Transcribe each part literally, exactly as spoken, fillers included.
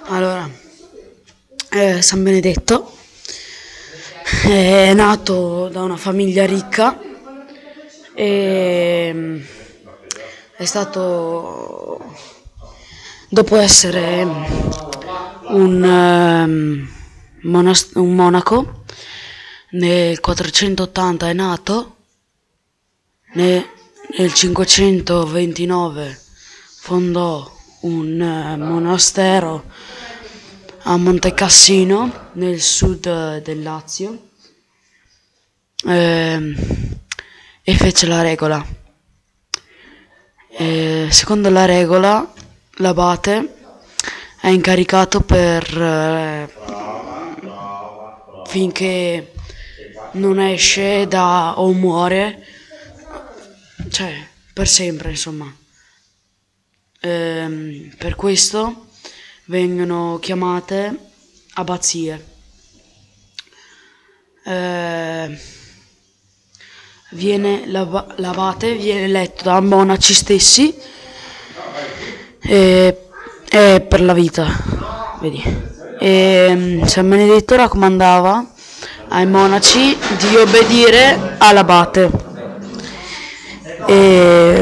Allora, eh, San Benedetto è nato da una famiglia ricca e è stato, dopo essere un, ehm, monas- un monaco, nel quattrocentottanta è nato, ne- nel cinquecentoventinove fondò un eh, monastero a Monte Cassino, nel sud eh, del Lazio, ehm, e fece la regola. E, secondo la regola, l'abate è incaricato per eh, finché non esce da o muore, cioè per sempre, insomma. Ehm, per questo vengono chiamate abbazie. Eh, viene, l'ab- l'abate viene eletto da monaci stessi e, e per la vita, vedi. E San Benedetto raccomandava ai monaci di obbedire all'abate. E,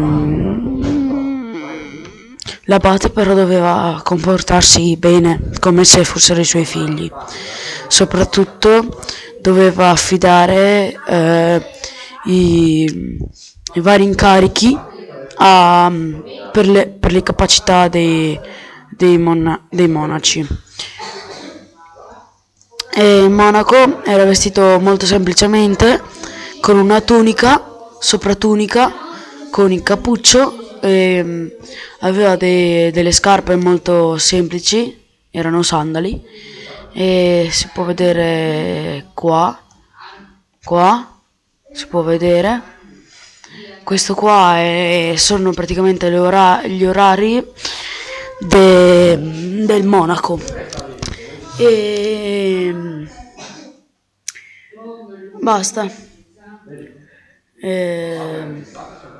l'abate però doveva comportarsi bene, come se fossero i suoi figli. Soprattutto doveva affidare eh, i, i vari incarichi a, per, le, per le capacità dei, dei, mona, dei monaci. E il monaco era vestito molto semplicemente, con una tunica, sopratunica, con il cappuccio, e mm, aveva dei- delle scarpe molto semplici, erano sandali, e si può vedere qua, qua, si può vedere. Questo qua è- sono praticamente le ora- gli orari de- del monaco. E basta. E